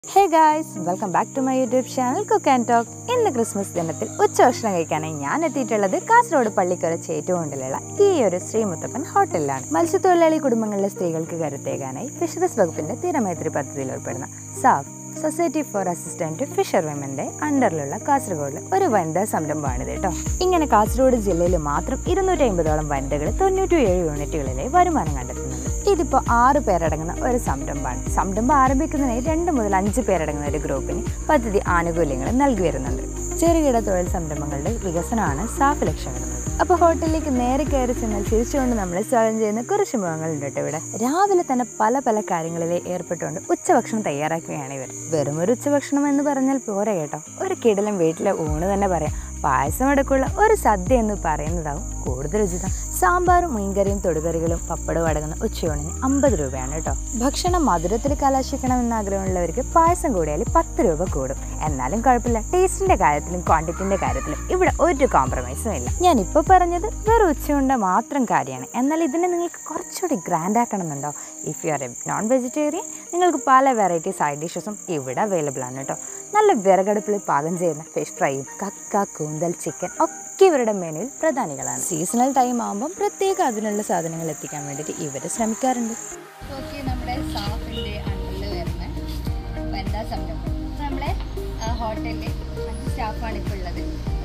Hey guys, welcome back to my YouTube channel Cook and Talk. ഇന്ന് Christmas ദിനത്തിൽ ഉച്ചഭക്ഷണം കഴിക്കാനായി ഞാൻ എത്തിയിട്ടുള്ളത് കാസർഗോഡ് പള്ളിക്കര ചേറ്റുകൊണ്ടിലുള്ള ഈ ഒരു ശ്രീ മുത്തപ്പൻ ഹോട്ടലിലാണ്. മത്സ്യത്തൊഴിലാളി കുടുംബങ്ങളിലെ സ്ത്രീകൾക്ക് കരുത്തേകാനായി ഫിഷറീസ് വകുപ്പിന്റെ തീരമൈത്രി പദ്ധതിയിൽ ഉൾപ്പെടുന്ന SAF society for assistant fisher വിമന്റെ അണ്ടറിലുള്ള കാസർഗോഡിലെ ഒരു വനിതാ സംരംഭമാണിത് കേട്ടോ. ഇങ്ങനെ കാസർഗോഡ് ജില്ലയിൽ മാത്രം 250ഓളം വനിതകൾ 97 യൂണിറ്റുകളിലെ വരുമാനം കണ്ടെത്തുന്നുണ്ട്. ഇതിപ്പോൾ 6 പേരടങ്ങുന്ന ഒരു സംരംഭമാണ്. സംരംഭം ആരംഭിക്കുന്നതിന് 2 മുതൽ 5 പേരടങ്ങുന്ന ഒരു ഗ്രൂപ്പിന് പദ്ധതി ആനുകൂല്യങ്ങൾ നൽകി വരുന്നുണ്ട്. ചെറുകിട തൊഴിൽ സംരംഭങ്ങളുടെ വികസനമാണ് സാഫ് ലക്ഷ്യമിടുന്നത്. അപ്പോൾ ഹോട്ടലിലേക്ക് നേരെ കയറി ചെന്നാൽ ചിരിച്ചുകൊണ്ട് നമ്മളെ സ്വാഗതം ചെയ്യുന്ന കുറച്ച് മുഖങ്ങളുണ്ട് കേട്ടോ. ഇവിടെ രാവിലെ തന്നെ പല കാര്യങ്ങളിൽ ഏർപ്പെട്ടുകൊണ്ട് ഉച്ചഭക്ഷണം തയ്യാറാക്കുകയാണ് ഇവർ. വെറും ഒരു ഉച്ചഭക്ഷണം എന്ന് പറഞ്ഞാൽ പോരാ കേട്ടോ, ഒരു കിടലൻ വീട്ടിലെ ഊണ് തന്നെ പറയാം. പായസം അടക്കമുള്ള ഒരു സദ്യ എന്ന് പറയുന്നതാവും കൂടുതൽ ഉചിതം. സാമ്പാറും മീൻകറിയും തൊടുകറികളും പപ്പടവും അടങ്ങുന്ന ഉച്ചയൂണിന് 50 രൂപയാണ് കേട്ടോ. ഭക്ഷണം മധുരത്തിൽ കലാശിക്കണമെന്ന് ആഗ്രഹമുള്ളവർക്ക് പായസം കൂടിയാൽ 10 രൂപ കൂടും. എന്നാലും കുഴപ്പമില്ല, ടേസ്റ്റിന്റെ കാര്യത്തിലും ക്വാണ്ടിറ്റിന്റെ കാര്യത്തിലും ഇവിടെ ഒരു കോംപ്രമൈസും ഇല്ല. ഞാനിപ്പോൾ പറഞ്ഞത് വെറും ഉച്ചയുണ്ട മാത്രം കാര്യമാണ്. എന്നാൽ ഇതിനെ നിങ്ങൾക്ക് കുറച്ചുകൂടി ഗ്രാൻഡ് ആക്കണമെന്നുണ്ടോ? If you are a non vegetarian നിങ്ങൾക്ക് പല വെറൈറ്റി സൈഡ് ഡിഷസും ഇവിടെ അവൈലബിൾ ആണ് കേട്ടോ. നല്ല വിറകടുപ്പിൽ പാകം ചെയ്യുന്ന ഫിഷ് ഫ്രൈയും കക്ക, കൂന്തൽ, ചിക്കൻ ഒക്കെ ഇവരുടെ മെനുവിൽ പ്രധാനികളാണ്. സീസണൽ ടൈം ആകുമ്പം പ്രത്യേകം അതിനുള്ള സാധനങ്ങൾ എത്തിക്കാൻ വേണ്ടിയിട്ട് ഇവർ ശ്രമിക്കാറുണ്ട്. ഓക്കെ, നമ്മുടെ സാഫിൻ്റെ അണ്ടറിൽ വരുന്ന വനിതാ സംരംഭം. നമ്മളെ ഹോട്ടലിൽ 5 സ്റ്റാഫാണ് ഇപ്പോൾ ഉള്ളത്.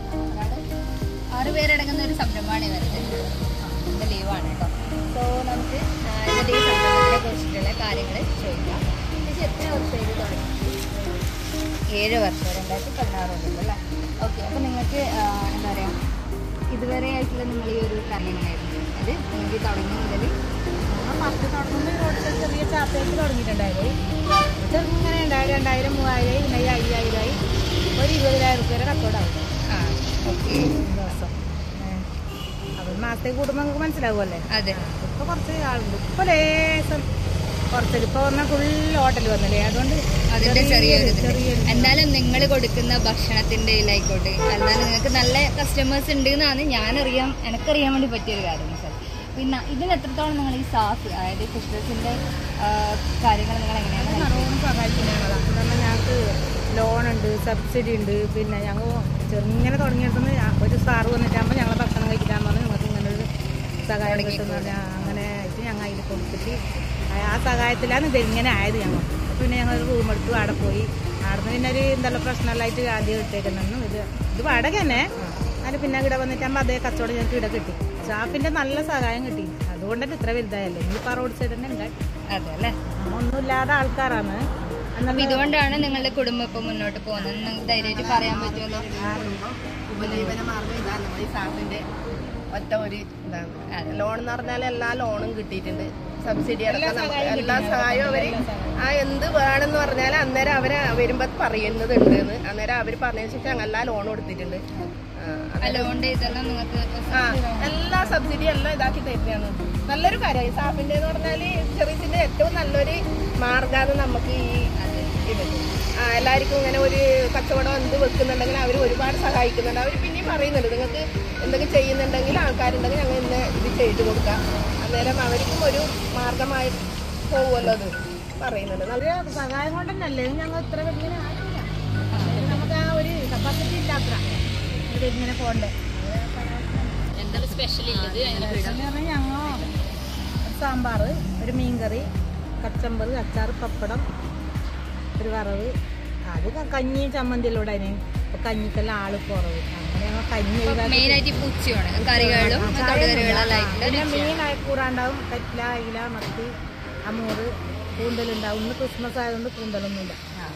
6 പേരടങ്ങുന്ന ഒരു സംരംഭമാണ് വരുന്നത്. ഇതിൻ്റെ ലീവാണ് കേട്ടോ. സോ നമുക്ക് ഇതിൻ്റെ ഈ സംരംഭത്തിനെ കുറിച്ചിട്ടുള്ള കാര്യങ്ങൾ ചോദിക്കാം. ഇത് എത്ര വർഷം ഇത് തുടങ്ങി? 7 വർഷം, 2016 അല്ലേ? ഓക്കെ, അപ്പോൾ നിങ്ങൾക്ക് എന്താ പറയുക, ഇതുവരെ ആയിട്ടുള്ള നിങ്ങൾ ഈ ഒരു കാര്യം എങ്ങനെയായിരുന്നു? അത് നിങ്ങൾക്ക് തുടങ്ങി മുതൽ ഫസ്റ്റ് തുടങ്ങുമ്പോൾ റോഡ് ചെറിയ ചാപ്പയായിട്ട് തുടങ്ങിയിട്ടുണ്ടായിരുന്നു. ഇങ്ങനെ ഉണ്ടായി 2000, 3000, പിന്നെ 5000 ആയി, ഒരു 20,000 രൂപ വരെ കച്ചവടമാവും. ആ ഓക്കെ, ദിവസം അപ്പം മാസത്തേക്ക് കൂടുമ്പോൾ നമുക്ക് മനസ്സിലാവുമല്ലേ. അതെ. ഇപ്പോൾ കുറച്ച് ആളുണ്ട്, ഇപ്പോൾ ലേസം കുറച്ചൊരു ഇപ്പോൾ പറഞ്ഞാൽ ഫുൾ ഹോട്ടൽ വന്നില്ലേ, അതുകൊണ്ട് അതിന്റെ ചെറിയൊരു എന്നാലും നിങ്ങൾ കൊടുക്കുന്ന ഭക്ഷണത്തിന്റെ ഇതിലായിക്കോട്ടെ, എന്നാലും നിങ്ങൾക്ക് നല്ല കസ്റ്റമേഴ്സ് ഉണ്ട് എന്നാണ് എനിക്കറിയാൻ വേണ്ടി പറ്റിയൊരു കാര്യം സാർ. പിന്നെ ഇതിന് എത്രത്തോളം നിങ്ങൾ ഈ സാഫ്, അതായത് ഫിഷറീസിന്റെ കാര്യങ്ങൾ നിങ്ങൾ എങ്ങനെയാണ് നല്ലോണം സഹായിക്കുന്നതാണ്. കാരണം ഞങ്ങൾക്ക് ലോണുണ്ട്, സബ്സിഡി ഉണ്ട്. പിന്നെ ഞങ്ങൾ ചെറുങ്ങനെ തുടങ്ങിയെടുത്തുനിന്ന് ഒരു സാറ് വന്നിട്ടാകുമ്പോൾ ഞങ്ങൾ ഭക്ഷണം കഴിക്കാൻ പറഞ്ഞ് നിങ്ങൾക്ക് ഇങ്ങനെ ഒരു സഹായം കിട്ടുന്നത്. അങ്ങനെ ആയിട്ട് ഞങ്ങൾ അതിൽ കൊടുത്തിട്ട് ആ സഹായത്തിലാണ് ഇതിങ്ങനെ ആയത്. ഞങ്ങൾ പിന്നെ ഞങ്ങൾ റൂം എടുത്തു, അവിടെ പോയി. അവിടെ നിന്ന് പിന്നെ ഒരു എന്തെല്ലാം പ്രശ്നമായിട്ട് ആദ്യം ഇട്ടേക്കുന്നു. ഇത് വാടക തന്നെ. അതിന് പിന്നെ ഇവിടെ വന്നിട്ടാകുമ്പോൾ അതേ കച്ചവടം ഞങ്ങൾക്ക് ഇവിടെ കിട്ടി. സ്റ്റാഫിൻ്റെ നല്ല സഹായം കിട്ടി. അതുകൊണ്ട് തന്നെ ഇത്ര വലുതായല്ലേ. ഇനിയിപ്പോൾ റോഡ് സൈഡ് തന്നെ ഉണ്ടായി. അതെ അല്ലേ, ഒന്നുമില്ലാതെ ആൾക്കാരാണ്. ഇതുകൊണ്ടാണ് നിങ്ങളുടെ കുടുംബം ഇപ്പം മുന്നോട്ട് പോകുന്നത്. നിങ്ങൾക്ക് ധൈര്യമായിട്ട് പറയാൻ പറ്റുമല്ലോ. ഉപജീവന മാർഗം ഇതാണ് നമ്മുടെ ഈ സാഫിന്റെ ഒറ്റ ഒരു ഇതാണ്. ലോൺ എന്ന് പറഞ്ഞാൽ എല്ലാ ലോണും കിട്ടിയിട്ടുണ്ട്. സബ്സിഡി അടക്കം എല്ലാ സഹായവും അവര് എന്ത് വേണമെന്ന് പറഞ്ഞാൽ അന്നേരം അവര് വരുമ്പോ പറയുന്നത് ഉണ്ടെന്ന്. അന്നേരം അവര് പറഞ്ഞതിന് ശേഷം ഞങ്ങൾ എല്ലാ ലോണും കൊടുത്തിട്ടുണ്ട്. എല്ലാ സബ്സിഡി എല്ലാം ഇതാക്കി തരുന്നതാണ്. നല്ലൊരു കാര്യമായി സാഫിന്റെ എന്ന് പറഞ്ഞാല് ചെറിയതിന്റെ ഏറ്റവും നല്ലൊരു മാർഗമാണ് നമുക്ക് ഈ ഇത്. എല്ലാവർക്കും ഇങ്ങനെ ഒരു കച്ചവടം എന്ത് വെക്കുന്നുണ്ടെങ്കിൽ അവർ ഒരുപാട് സഹായിക്കുന്നുണ്ട്. അവർ പിന്നെയും പറയുന്നുണ്ട് നിങ്ങൾക്ക് എന്തെങ്കിലും ചെയ്യുന്നുണ്ടെങ്കിൽ ആൾക്കാരുണ്ടെങ്കിൽ ഞങ്ങൾ ഇന്ന് ഇത് ചെയ്തു കൊടുക്കാം. അന്നേരം അവർക്കും ഒരു മാർഗമായി പോകുമല്ലോ അത് പറയുന്നുണ്ട്. നല്ല സഹായം കൊണ്ട് തന്നെയല്ലേ ഞങ്ങൾ ഇത്ര വലിയ ആയില്ല. നമുക്ക് ആ ഒരു കപ്പാസിറ്റി ഇല്ലാത്ര ഇങ്ങനെ പോകണ്ടേ. സ്പെഷ്യൽ പറഞ്ഞാൽ ഞങ്ങൾ സാമ്പാർ, ഒരു മീൻകറി, കച്ചമ്പർ, അച്ചാർ, പപ്പടം, ഒരു വറവ്, അത് കഞ്ഞി ചമ്മന്തിയിലൂടെ. അതിന് ഇപ്പൊ കഞ്ഞിക്കെല്ലാം ആള് കുറവ്. അങ്ങനെ ഞങ്ങൾ കഞ്ഞി പിന്നെ മീൻ കൂറാണ്ടാവും. കറ്റ്ല, അയില, മത്തി, അമൂറ്, കൂന്തലുണ്ടാവും. ഇന്ന് ക്രിസ്മസ് ആയതുകൊണ്ട് കൂന്തലൊന്നുമില്ല.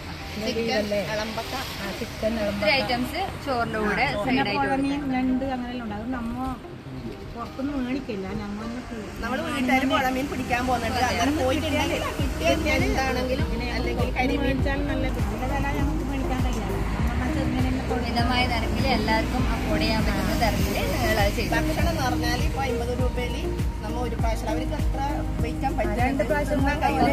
ചിക്കൻ, ചോറിന്റെ കൂടെ മീൻ, ഞണ്ട് അങ്ങനെയെല്ലാം ഉണ്ടാകും. നമ്മ പുറത്തൊന്നും മേടിക്കില്ല. നമ്മൾ വീട്ടുകാർ പുഴമീൻ പിടിക്കാൻ പോകുന്നുണ്ട്. അങ്ങനെ പോയിട്ടുണ്ടെങ്കിൽ കിട്ടിയാൽ എന്താണെങ്കിലും അല്ലെങ്കിൽ മേടിച്ചാൽ നല്ല വില ഞങ്ങൾക്ക് മേടിക്കാൻ കഴിയാതെ മിതമായ നിരക്കിൽ എല്ലാവർക്കും അഫോർഡ് ചെയ്യാൻ പറ്റുന്ന തരത്തിൽ നിങ്ങളത് ചെയ്തു. ഭക്ഷണം എന്ന് പറഞ്ഞാൽ ഇപ്പൊ 50 രൂപയിൽ നമ്മൾ ഒരു പ്രാവശ്യം അവർക്ക് എത്ര വയ്ക്കാൻ പറ്റും, 2 പ്രാവശ്യം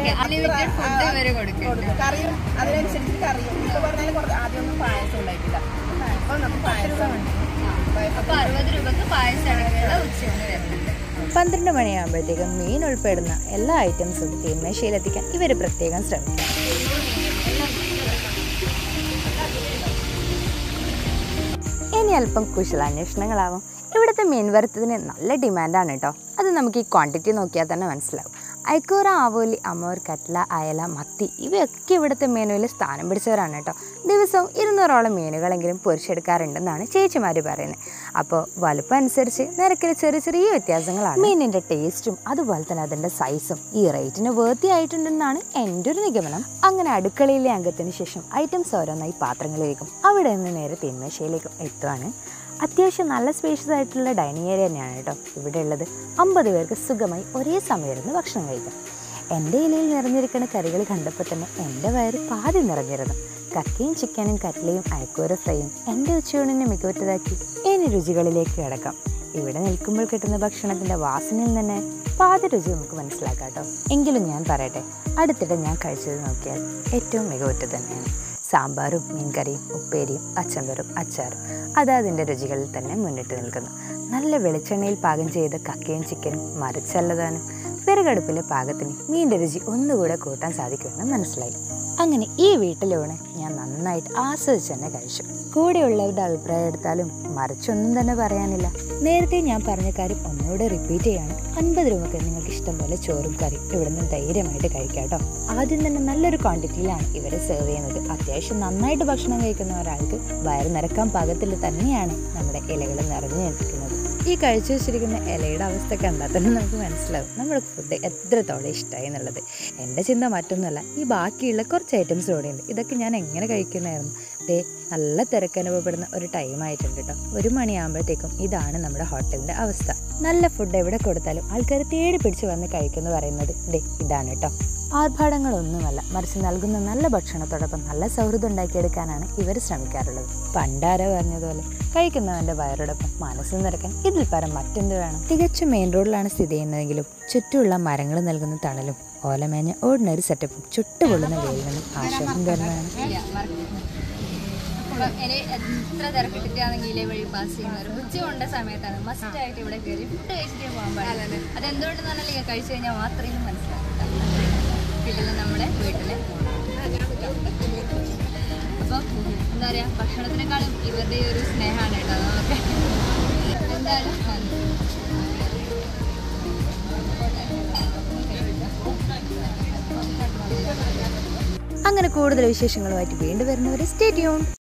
കറിയും അതിനനുസരിച്ച് കറിയും. ഇപ്പൊ പറഞ്ഞാൽ ആദ്യമൊന്നും പായസം ഉണ്ടായിട്ടില്ല. അപ്പൊ നമുക്ക് പായസം അപ്പൊ 60 രൂപക്ക് പായസം അടക്കമുള്ള ഉച്ചയാണ് വരുന്നുണ്ട്. 12 മണിയാകുമ്പോഴത്തേക്കും മീൻ ഉൾപ്പെടുന്ന എല്ലാ ഐറ്റംസും തീന്മേശയിലെത്തിക്കാൻ ഇവർ പ്രത്യേകം ശ്രമിക്കും. ഇനി അല്പം കുശലാന്വേഷണങ്ങളാവും. ഇവിടുത്തെ മീൻ വറുത്തതിന് നല്ല ഡിമാൻഡാണ് കേട്ടോ. അത് നമുക്ക് ഈ ക്വാണ്ടിറ്റി നോക്കിയാൽ തന്നെ മനസ്സിലാവും. ഐക്കൂറ, ആവോലി, അമോർ, കട്ട്ല, അയല, മത്തി ഇവയൊക്കെ ഇവിടുത്തെ മെനുവിൽ സ്ഥാനം പിടിച്ചവരാണ് കേട്ടോ. ദിവസവും 200ഓളം മീനുകളെങ്കിലും പൊരിച്ചെടുക്കാറുണ്ടെന്നാണ് ചേച്ചിമാർ പറയുന്നത്. അപ്പോൾ വലുപ്പം അനുസരിച്ച് നിരക്കിൽ ചെറിയ ചെറിയ വ്യത്യാസങ്ങളാണ്. മീനിൻ്റെ ടേസ്റ്റും അതുപോലെ തന്നെ അതിൻ്റെ സൈസും ഈ റേറ്റിന് വേർത്തി ആയിട്ടുണ്ടെന്നാണ് എൻ്റെ ഒരു നിഗമനം. അങ്ങനെ അടുക്കളയിലെ അംഗത്തിന് ശേഷം ഐറ്റംസ് ഓരോന്നായി പാത്രങ്ങളിലേക്കും അവിടെ നിന്ന് നേരെ തിന്മേശയിലേക്കും എത്തുകയാണ്. അത്യാവശ്യം നല്ല സ്പേഷ്യസ് ആയിട്ടുള്ള ഡൈനിങ് ഏരിയ തന്നെയാണ് കേട്ടോ ഇവിടെ ഉള്ളത്. 50 പേർക്ക് സുഖമായി ഒരേ സമയം ഇരുന്ന് ഭക്ഷണം കഴിക്കാം. എൻ്റെ ഇലയിൽ നിറഞ്ഞിരിക്കുന്ന കറികൾ കണ്ടപ്പോൾ തന്നെ എൻ്റെ വയറ് പാതി നിറഞ്ഞിരുന്നു. കക്കയും ചിക്കനും കട്ട്ലയും അയക്കൂര ഫ്രൈയും എൻ്റെ ഉച്ചയൂണിനെ മികവുറ്റതാക്കി. ഇനി രുചികളിലേക്ക് കിടക്കാം. ഇവിടെ നിൽക്കുമ്പോൾ കിട്ടുന്ന ഭക്ഷണത്തിൻ്റെ വാസനയിൽ തന്നെ പാതി രുചി നമുക്ക് മനസ്സിലാക്കാം കേട്ടോ. എങ്കിലും ഞാൻ പറയട്ടെ, അടുത്തിടെ ഞാൻ കഴിച്ചത് നോക്കിയാൽ ഏറ്റവും മികവുറ്റത് തന്നെയാണ്. സാമ്പാറും മീൻകറിയും ഉപ്പേരിയും അച്ചമ്പറും അച്ചാറും അതിൻ്റെ രുചികളിൽ തന്നെ മുന്നിട്ട് നിൽക്കുന്നു. നല്ല വെളിച്ചെണ്ണയിൽ പാകം ചെയ്ത കക്കയും ചിക്കനും മറിച്ചല്ലതാനും വിറകടുപ്പിലെ പാകത്തിന് മീൻ്റെ രുചി ഒന്നുകൂടെ കൂട്ടാൻ സാധിക്കുമെന്ന് മനസ്സിലായി. അങ്ങനെ ഈ വീട്ടിലൂടെ ഞാൻ നന്നായിട്ട് ആസ്വദിച്ച് തന്നെ കഴിച്ചു. കൂടെയുള്ളവരുടെ അഭിപ്രായം എടുത്താലും മറിച്ചൊന്നും തന്നെ പറയാനില്ല. നേരത്തെ ഞാൻ പറഞ്ഞ കാര്യം ഒന്നുകൂടെ റിപ്പീറ്റ് ചെയ്യാണ്. 50 രൂപക്ക് നിങ്ങൾക്ക് ഇഷ്ടം പോലെ ചോറും കറിയും ഇവിടെ നിന്ന് ധൈര്യമായിട്ട് കഴിക്കാം കേട്ടോ. ആദ്യം തന്നെ നല്ലൊരു ക്വാണ്ടിറ്റിയിലാണ് ഇവരെ സെർവ് ചെയ്യുന്നത്. അത്യാവശ്യം നന്നായിട്ട് ഭക്ഷണം കഴിക്കുന്ന ഒരാൾക്ക് വയറ് നിറക്കാൻ പാകത്തിൽ തന്നെയാണ് നമ്മുടെ ഇലകൾ നിറഞ്ഞു നിൽക്കുന്നത്. ഈ കഴിച്ചു വെച്ചിരിക്കുന്ന ഇലയുടെ അവസ്ഥ കണ്ടാൽ തന്നെ നമുക്ക് മനസ്സിലാവും നമ്മുടെ ഫുഡ് എത്രത്തോളം ഇഷ്ടമായി എന്നുള്ളത്. എൻ്റെ ചിന്ത മറ്റൊന്നുമല്ല, ഈ ബാക്കിയുള്ള കുറച്ച് ഐറ്റംസ് ഇവിടെ ഉണ്ട്. ഇതൊക്കെ ഞാൻ എങ്ങനെ കഴിക്കുന്നതായിരുന്നു. നല്ല തിരക്കനുഭവപ്പെടുന്ന ഒരു ടൈം ആയിട്ടുണ്ട് കേട്ടോ. 1 മണിയാകുമ്പോഴത്തേക്കും ഇതാണ് നമ്മുടെ ഹോട്ടലിൻ്റെ അവസ്ഥ. നല്ല ഫുഡ് എവിടെ കൊടുത്താലും ആൾക്കാർ തേടി പിടിച്ച് വന്ന് കഴിക്കുമെന്ന് പറയുന്നത് ഇതാണ് കേട്ടോ. ആർഭാടങ്ങളൊന്നുമല്ല, മറിച്ച് നൽകുന്ന നല്ല ഭക്ഷണത്തോടൊപ്പം നല്ല സൗഹൃദം ഉണ്ടാക്കിയെടുക്കാനാണ് ഇവർ ശ്രമിക്കാറുള്ളത്. പണ്ടാരോ പറഞ്ഞതുപോലെ കഴിക്കുന്നവൻ്റെ വയറോടൊപ്പം മനസ്സ് നിറയ്ക്കാൻ ഇതിൽ പരം മറ്റെന്ത് വേണം. തികച്ചും മെയിൻ റോഡിലാണ് സ്ഥിതി ചെയ്യുന്നതെങ്കിലും ചുറ്റുമുള്ള മരങ്ങൾ നൽകുന്ന തണലും ഓലമേഞ്ഞ ഓർഡിനറി സെറ്റപ്പും ചുട്ടുപൊള്ളുന്ന വെയിൽ നിന്നും ആശ്വാസം തരുന്നതാണ്. എത്ര തിരക്കിട്ടിട്ടാണെങ്കിൽ വഴി പാസ് ചെയ്യുന്നവർ ഉച്ച കൊണ്ട സമയത്താണ് മസ്റ്റായിട്ട് ഇവിടെ കയറി ഫുഡ് കഴിച്ചിട്ടേ പോകാൻ പാടില്ല. അതെന്തുകൊണ്ടെന്ന് പറഞ്ഞാൽ കഴിച്ചു കഴിഞ്ഞാൽ മാത്രമേ മനസ്സിലാക്കാം കിട്ടുന്നത് നമ്മുടെ വീട്ടിൽ. അപ്പം എന്താ പറയുക, ഭക്ഷണത്തിനേക്കാളും ഇവരുടെ ഒരു സ്നേഹമാണ് കേട്ടോ. നമുക്ക് എന്തായാലും അങ്ങനെ കൂടുതൽ വിശേഷങ്ങളുമായിട്ട് വീണ്ടും വരുന്നവരെ സ്റ്റേ ട്യൂൺ.